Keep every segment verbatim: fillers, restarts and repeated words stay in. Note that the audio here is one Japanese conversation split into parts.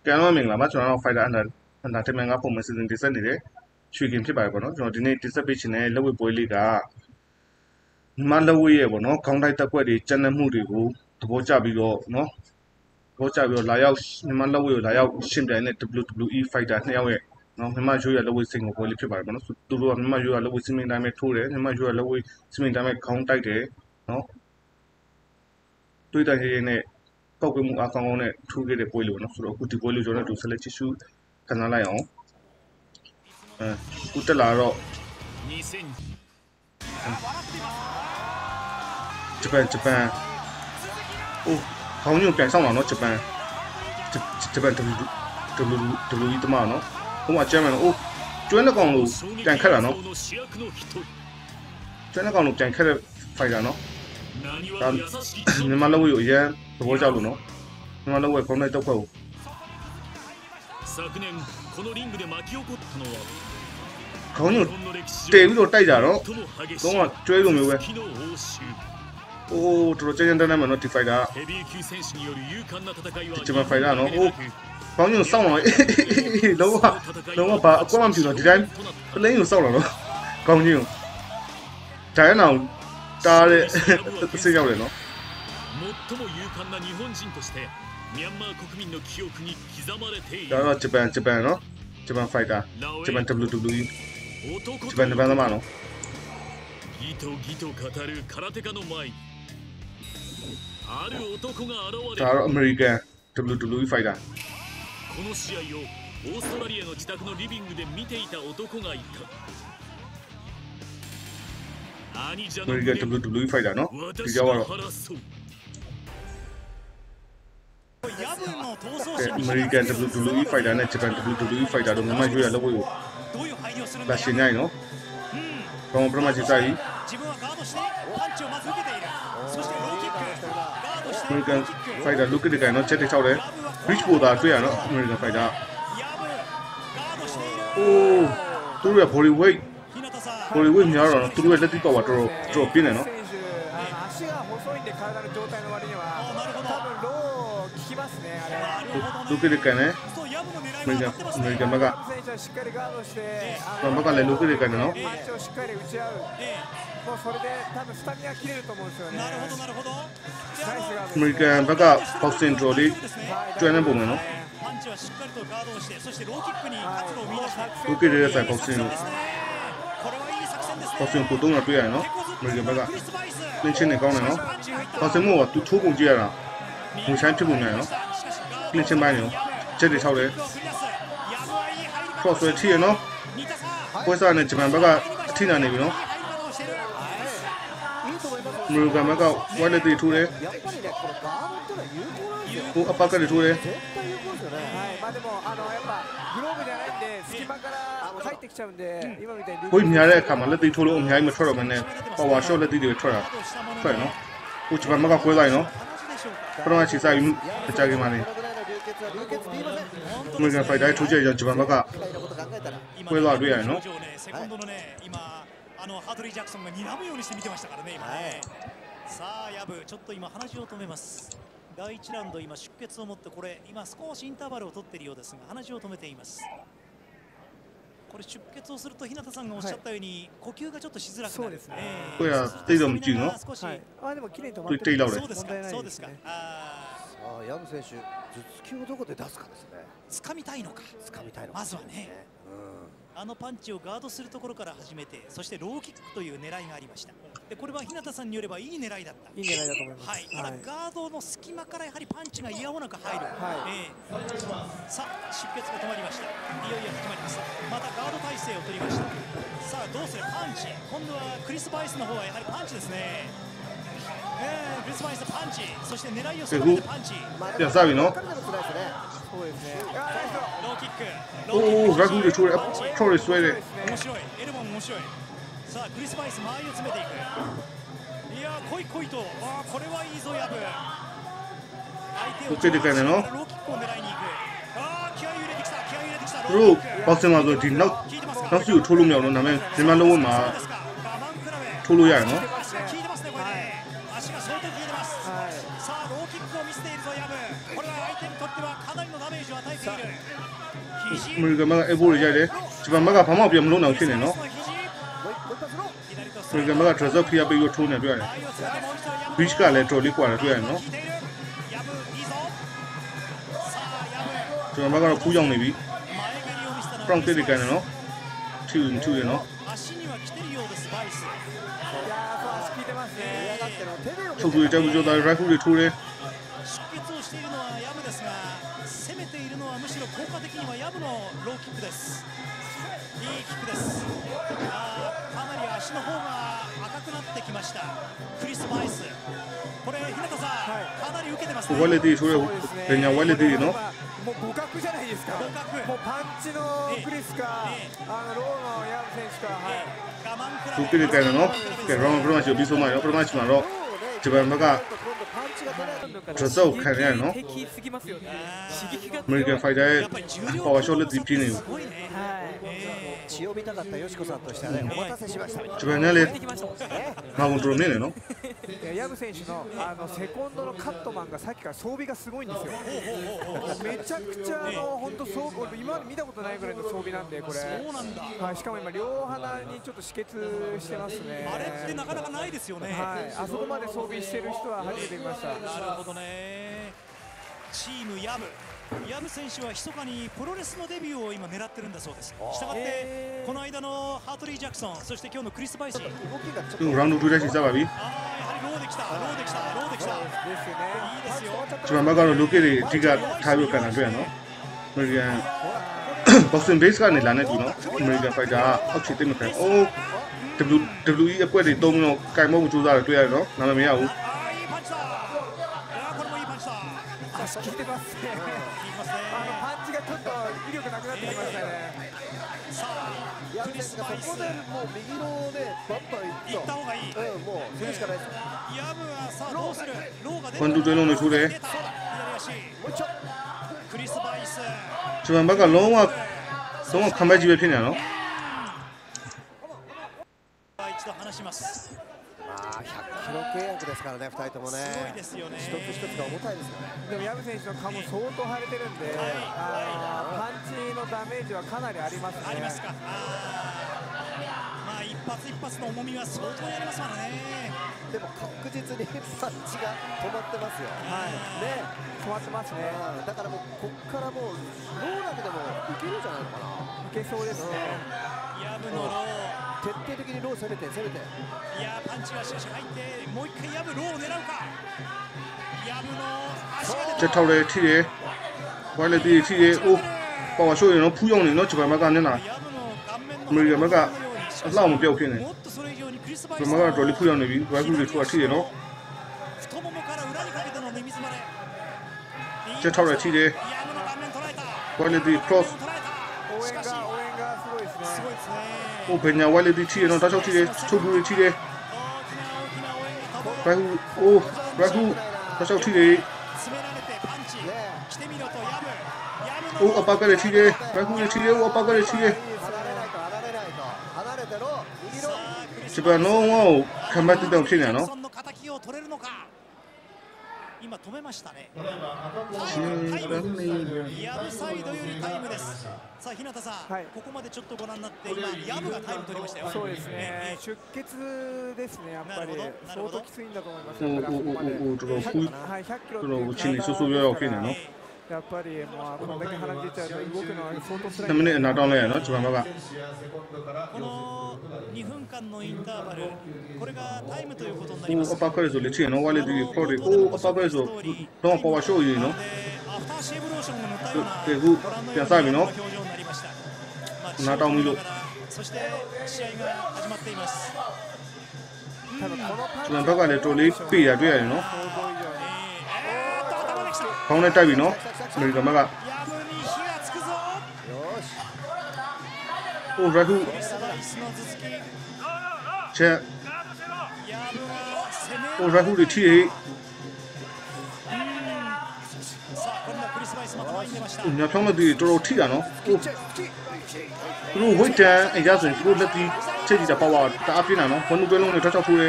ကံတော့မင်္ဂလာပါကျွန်တော်တို့ Fighter Under Under တမန်ကပုံမှန်စီစဉ်တင်ဆက်နေတဲ့ရွှေကင်ဖြစ်ပါတယ်ပေါ့နော်ကျွန်တော်ဒီနေ့တင်ဆက်ပေးချင်တဲ့လက်ဝဲပွဲလေးကမြန်မာလက်ဝဲရဲ့ပေါ့နော်ခေါင်းတိုက်တက်ကွက်တွေကျန်တဲ့မှုတွေကိုသဘောကျပြီးတော့နော်သဘောကျပြီးတော့လာရောက်မြန်မာလက်ဝဲကိုလာရောက်ရှင်ပြိုင်တဲ့ W W E Fighter နှစ်ယောက်ရဲ့နော်မြန်မာရိုးရလက်ဝဲစင်ကိုပွဲလေးဖြစ်ပါတယ်ပေါ့နော်သူတို့ကမြန်မာရိုးရလက်ဝဲစင်မင်းတိုင်းပဲထိုးတယ်မြန်မာရိုးရလက်ဝဲစင်မင်းတိုင်းပဲခေါင်းတိုက်တယ်နော်တွေးတိုင်ရင်းနဲ့ပောက်ကွေးမှုအကောင်းကောင်းနဲ့ထူးခဲ့တဲ့ပွဲလို့နော်ဆိုတော့အခုဒီပွဲလို့ကျွန်တော်တို့ဆက်လက်ကြည့်ရှုခံစားလိုက်အောင်အဲအခုတက်လာတော့ဂျပန်ဂျပန်အိုးခေါင်းညွန့်ပြန်ဆောင်လာနော်ဂျပန်ဂျပန် W W E တမနော်ဟိုမှာဂျပန်အိုးကျွမ်းတဲ့ကောင်လို့ပြန်ခတ်တာနော်ကျွမ်းတဲ့ကောင်လို့ပြန်ခတ်တဲ့ fighter နော်ဒါမြန်မာလက်ဝဲကိုအရင်သဘောကျလို့နော်မြန်မာလက်ဝဲခေါင်းနဲ့တောက်ခွက်ကိုခေါင်းညိုတဲပြီးတော့တိုက်ကြတော့တော့ကျွဲလိုမျိုးပဲအိုးတော်တော်ကျန်ကျန်တန်းတန်းမှာနော်ဒီ fighter ဒီမှာ fighter နော်အိုးခေါင်းညိုစောင်းတော့လုံးဝလုံးဝဘာအကွက်မှမဖြစ်တော့ဒီတိုင်းပလိန်ကိုစောင်းလာတော့ခေါင်းညိုဒိုင်းအောင်တားတဲ့စိတ်ရောက်တယ်နော်ဒါတော့ဂျပန်ဂျပန်နော်ဂျပန် fighter ဂျပန် W W E ဂျပန်ဂျပန်သမားနော်ဒါတော့ American W W E fighter この試合をオーストラリアの自宅のリビングで見ていた男がいた。 American W W E fighter နော်ဒီကြောက်ကတော့ American W W E fighter နဲ့ Japan W W E fighter တို့မြန်မာရွေးရလောက်ဝေးကိုလာရှင်နိုင်နော်ကောင်းပရမကြီးဆိုင် American fighter လုကတဲ့ကန်နော်ချက်တစ်ချောက်တယ် Bridge ပေါ်တာတွေ့ရနော် American fighter အိုးသူတို့ရဲ့ body weight body weight များတော့သူတို့ရဲ့လက်တိပေါ့ပါတော်တော်တော်ပြင်းတယ်နော်လုကတဲ့ကန်နဲ့ American American ဘက်ကဘက်ကလည်းလုကတဲ့ကန်နော်American ဘက်က boxing draw လေးကျွမ်းနေပုံမယ်နော်လုကတဲ့ဆိုင် boxing boxing ကိုတော့တွေ့ရတယ်နော် American ဘက်ကလင်းချင်းနေကောင်းတယ်နော် boxing မို့ကသူထိုးပုံကြည့်ရတာငွေဆိုင်ဖြစ်ပုံများနော်လင်းချင်းပိုင်းနော်ချက်တွေထောက်တယ် cross ဆွဲထိရနော်ပွဲစားနဲ့ဂျပန်ဘက်ကအထိနာနေပြီနော် American ဘက်ကဝိုင်းလက်တွေထိုးတယ်ဟိုအပတ်ကတွေထိုးတယ်ဟိုများတဲ့အခါမှာလက်တွေထိုးလို့အများကြီးမထွက်တော့မနဲ့ power shot လက်တွေတွေထွက်တာထွက်နော်ဟိုဂျပန်ဘက်ကခွဲလိုက်နော်ပထမချီဆိုင်တကြခင်မှာနေ American fighter ထိုးချက်ရောဂျပန်ဘက်ကခွဲသွားတွေ့ရတယ်နော်あのハドリー・ジャクソンが睨むようにして見てましたからね今ね。さあヤブちょっと今話を止めます。だいいちラウンド今出血を持ってこれ今少しインターバルを取っているようですが話を止めています。これ出血をすると日向さんがおっしゃったように呼吸がちょっっとしづらくなる。そうですね。 これはテイラムチーの。 あでも綺麗に止まってる。 そうですか。そうですか。 ああヤブ選手頭突きをどこで出すかですね。 掴みたいのか。 掴みたいの。 まずはね。あのパンチをガードするところから始めて、そしてローキックという狙いがありました。でこれは日向さんによればいい狙いだった。 いい狙いだと思います。 はい。ただガードの隙間からやはりパンチが嫌おなく入る。はい。えー、さあ出血が止まりました。いよいよ始まります。またガード体勢を取りました。さあどうするパンチ。今度はクリス・バイスの方はやはりパンチですね。えー、クリス・バイスパンチ。そして狙いを定めてパンチ。 いやサビの。 そうですね。 ローキック。 おお、ラグで取れ、取れ、それで。 面白い。エルボン面白い。さあクリス・バイス間合いを詰めていく。いやー、来い来いと。ああ、これはいいぞヤブ。相手を。 受けてからの。 ローキックを狙いに行く。ああ、気合い入れてきた。気合い入れてきた。 ロー、バクセマーズ、ディナ、ナスを取るみたいな、なめ、自慢のまま。取るやの。 効いてますね、これね。足が相当効いてます。さあローキックを見せているぞヤブ。これは相手にとってはかなりのダメージを与えている。 အမေရိကန်ဘက်ကအေဘိုးတွေရိုက်တယ်ဂျပန်ဘက်ကဘာမှပြန်မလုပ်နိုင်ဖြစ်နေနော်အမေရိကန်ဘက်က dress up ဖိအားပေးပြီးထိုးနေတွေ့ရတယ် beach ကလည်း trolley ကွာတယ်တွေ့ရတယ်နော်ဂျပန်ဘက်ကတော့ဖူးရောက်နေပြီ front တစ်တွေကန်တယ်နော်ထူထူရနော်ထုတ်ပြီးတက်ပြီးတော့ right hook တွေထိုးတယ်攻めているのはむしろ効果的にはヤブのローキックです。いいキックです。あかなり足の方が赤くなってきました。クリス・バイス。これ日向さん、はい、かなり受けてますね。 ワレディそれベニャワレディの。 もう互角じゃないですか。互角。もうパンチのクリスか、ええ、あのローのヤブ選手か。はい。 ドキリカのけロンプロマチをビソマヨプロマチマロ。ジャパンバカ。ドザを看やの。アメリカンファイターパワーショーレディピネ。 血を見たかったよしこさんとしてはね、お待たせしました。 ジャパンね、マウントロネねの。 ヤブ選手のあのセコンドのカットマンがさっきから装備がすごいんですよ。めちゃくちゃあの本当装備、今まで見たことないぐらいの装備なんでこれ。はい、しかも今両鼻にちょっと止血してますね。 あれってなかなかないですよね。 はい、あそこまで装備してる人は初めて見ました。 なるほどね。チームヤブ。ヤブ選手は密かにプロレスのデビューを今狙ってるんだそうです。したがってこの間のハートリー・ジャクソン、そして今日のクリス・バイス。 ラウンドトゥラシザバビ。 ああ、やはりローできた、ローできた、ローできた。 ですよね。 いいですよ。 ジャパンバカのロケでティガタイルかなどやの。アメリカンボクシングベースကနေလာနေပြီနော်အမေရိကန်ဖိုက်တာအောက်ခြေသိမခံအိုး W WWE အကွက်တွေတုံးပြီးတော့ကင်မောက်ကြိုးစားတယ်တွေ့ရတယ်နော်နာမည်မရဘူး効いてますね。あのパンチがちょっと威力なくなってきましたね。 さあ、 ヤブ選手がそこでもう右のねバンバン行った方がいい。 うん、もうそれしかないです。 ヤブはさあどうする？ローが出ワンツーツーလုံးနဲ့ထိုးတယ်左足。 もう一丁。 クリス・バイス。 ဂျပန်ဘက်ကလုံးဝလုံးဝခံမဲ့ကြီးပဲဖြစ်နေတာနော်一度離します。 まあひゃくキロ契約ですからね、ふたりともね。 すごいですよね。 一つ一つが重たいですよね。でもヤブ選手の顔も相当腫れてるんで、はい、あパンチのダメージはかなりありますね。 ありますか。まあ一発一発の重みは相当にありますからね。 でも確実にパンチが止まってますよ。 はい。 ね、止まってますね。だからもうこっからもうローだけでもいけるんじゃないのかな。いけそうですね。 ヤブのロー。 徹底的にロー攻めて攻めて。 いやパンチがしかし入ってもう一回ヤブローを狙うか。ヤブの足が出ချက်ထောက်တယ်ထိတယ်ဝိုင်းလက်သေးထိတယ်အိုးပါဝါရှိုးရင်တော့ဖူးရောက်နေနော်ဂျပန်ဘက်ကနဲ့နာအမေရိကန်ဘက်ကအလှမပြောက်ဖြစ်နေဂျပန်ဘက်ကတော်လေးဖူးရောက်နေပြီဝိုင်းဖူးတွေထိုးတာထိတယ်နော်太ももから裏にかけての寝水までချက်ထောက်တယ်ထိတယ်ဝိုင်းလက်သေး cross 応援が応援がすごいですね。 すごいですね。 ဟိုပညာဝိုင်းလက်သေးထိတယ်နော်တောက်ချောက်ထိတယ်ထုတ်ဘူးတွေထိတယ်ဝိုင်းဖူးအိုးဝိုင်းဖူးတောက်ချောက်ထိတယ်詰められてパンチ来てみろとヤブヤブအိုးအပတ်ကလေးထိတယ်ဝိုင်းဖူးတွေထိတယ်အိုးအပတ်ကလေးထိတယ်ဂျပန်လုံးဝခံမဲ့တဲ့တောင်ဖြစ်နေနော်の敵を取れるのか。今止めましたね。ヤブサイドよりタイムです。さあ日向さん、はい、ここまでちょっとご覧になって今ヤブがタイム取りましたよ。 そうですね。出血ですね、やっぱり相当きついんだと思います。 おおおおちょっとふはいひゃくキロそのうちに注ぎは起きねの。 やっぱりもうこんだけ鼻出ちゃうと動くのは相当辛い。 でもね、なたんやの、ジャパンバカ。 このにふんかんのインターバル、これがタイムということになりおます。 アパカレゾレチェのワレディコレおアパカレゾどんパワーショーいいの。 アフターシェーブローションを塗ったようなでぐやさみの。 表情になりました。 なたんみろ。 そして試合が始まっています。 多分このジャパンバカでトリピーやるやるの。顔ねたびの。アメリカバカ。 ヤブに火がつくぞ。 おラフ。チェ。おラフでチェ。ညဖြောင်းတဲ့ဒီတော်တော်ထိတာနော်သူတို့ဝိတ်တန်အရဆိုရင်သူတို့လက်ပြီးချက်ကြည့်တာပါဝါတအားပြင်းတာနော်ဘုံတွဲလုံးနဲ့ထောက်ထောက်ထိုးတယ်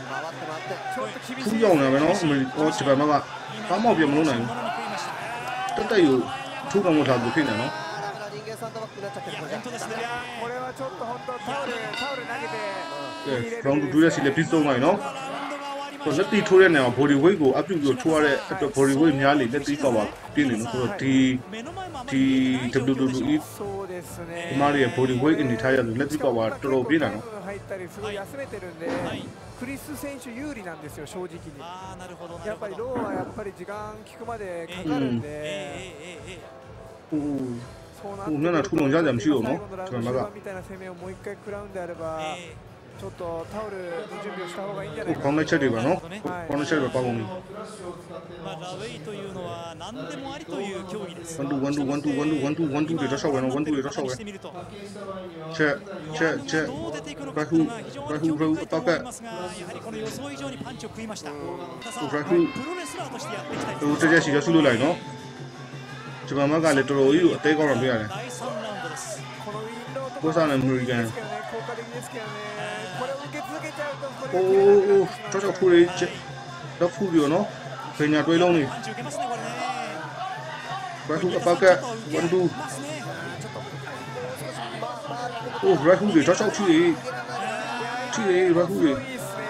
ဖူးရောက်နေပဲနော်အမေရိကန်ဂျပန်ဘက်ကဘာမှပြန်မလုပ်နိုင်ဘူးတတက်တက်ယူထိုးကောင်မထားဘူးဖြစ်နေနော်人間サンドバッグになっちゃってるこれ本当ですねこれはちょっと本当タオルタオル投げてကဲ round two ရဲ့စီလည်းပြီးဆုံးသွားပြီနော်ဆိုလက်တီထိုးတဲ့နေရာမှာ body weight ကိုအပြုတ်ပြီးထိုးရတဲ့အတွက် body weight များလေလက်တီကောက်ပါပြင်းနေလို့ဆိုတော့ဒီဒီ ダブリューダブリューイーそうですねဒီမားရဲ့ body weight အနေထားရတယ်လက်တီကောက်ပါတော်တော်ပြင်းတာနော်入ったりすごい休めてるんで、クリス選手有利なんですよ正直にああなるほどやっぱりローはやっぱり時間効くまでかかるんで、 ဟိုそうなဟိုမျက်နှာထူလုံးကြကြမရှိဘူးနော်最後のラウンド終盤みたいな攻めをもう一回食らうんであれば、ちょっとタオルの準備をした方がいいんじゃないかခေါなင်းနဲ့ချက်တွေပါနော်ခေါင်းနဲ့ချက်တွေပါကုန်ပြီまあラウェイというのは何でもありという競技です。 one two one two one two one two one two one two でတော့ရှောက်ဝင်တော့ one two でတော့ရှောက်ဝင်してみるとချက်ချက်ချက်どう出ていくのかというのが非常に興味深いと思いますが、やはりこの予想以上にパンチを食いました。さあプロレスラーとしてやっていきたいဟိုချက်ချက်စီရဆုလို့လိုက်နော်ဂျပန်ဘက်ကလည်းတော်တော်ကြီးကိုအသေးကောင်းတော့ပြရတယ်だいさんラウンドです。 このウィンローとကိုかစားနဲ့အမေရိကန်ですけどね効果的ですけどねこれを受け続けちゃうとこれအိုးがအိုးတော်တော်ဖူးလေးချက်တော့ဖူးပြီးနော်ပညာတွေးလုံးနေパンチ受けますねこれね。 ဘက်ဟူအပကone two ますね。 အိုးဘက်ဟူတွေတော့ရှောက်ချီချီဘက်ဟူတွေいいですね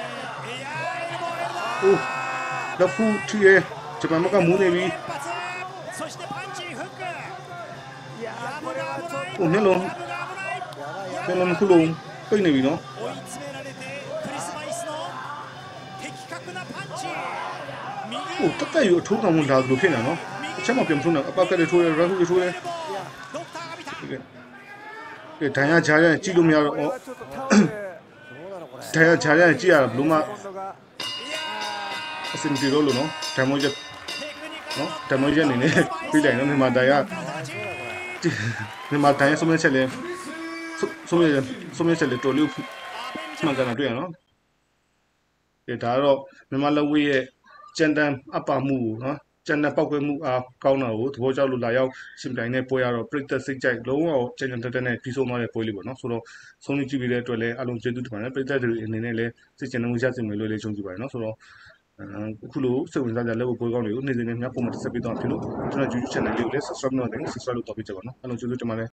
အိုးတော့ဖူးချီဂျပန်ဘက်ကမူးနေပြီ連発。そしてパンチフック。 いやーこれはちょっとဟိုမျက်လုံးမျက်လုံးတစ်ခုလုံးပိတ်နေပြီနော်追い詰められてクリス・バイスの的確なパンチ。 ဟိုတက်တက်ယူအထိုးကောင်ဝင်လာသလိုဖြစ်နေနော်အချက်မှပြန်ထုံးတယ်အပကလည်းထိုးရဲရက်ဟူတွေထိုးရဲドクターが見た。 ကဲကဲဒဏ်ရာကြားရရင်ကြည့်လို့မရတော့これဩはちょっとタオルどうなのこれဒဏ်ရာကြားရရင်ကြည့်ရတာဘလို့မှ今度がအဆင်ပြေတော့လို့နော်ဒဏ်မိုးချက်テクニカルနော်ဒဏ်မိုးချက်အနေနဲ့ပြီးလိုက်နော်မြန်မာဒဏ်ရာမြန်မာဒဏ်ရာဆုံးမချက်လဲဆုံးမဆုံးမချက်လဲတော်လို့မှန်ကန်တာတွေ့ရနော်ကဲဒါကတော့မြန်မာလက်ဝဲရဲ့ကြံတန်းအပမှုနော်ကြံတန်းပောက်ကွဲမှုအားကောင်းတာကိုသဘောကျလို့လာရောက်ရှင်ပြိုင်တဲ့ပွဲရတော့ပြိသက်စိတ်ကြိုက်လုံးဝကြံကြံတက်တက်နဲ့ပြီးဆုံးသွားတဲ့ပွဲလေးပေါ့နော်ဆိုတော့ဆုံးနေကြည့်ပြီးတဲ့အတွက်လည်းအလုံးကျေးဇူးတင်ပါတယ်ပြိသက်တွေအနေနဲ့လည်းစိတ်ကြံမှုရစေမယ်လို့လည်းယုံကြည်ပါတယ်နော်ဆိုတော့အခုလိုစိတ်ဝင်စားကြလက်ဝဲပွဲကောင်းတွေကိုနေ့စဉ်နဲ့ညပုံမှန်တက်ဆက်ပေးသွားဖြစ်လို့ကျွန်တော် YouTube channel လေးကိုလည်း subscribe လုပ်နေတယ် subscribe လုပ်တော့ပြကြပါနော်အလုံးကျေးဇူးတင်ပါတယ်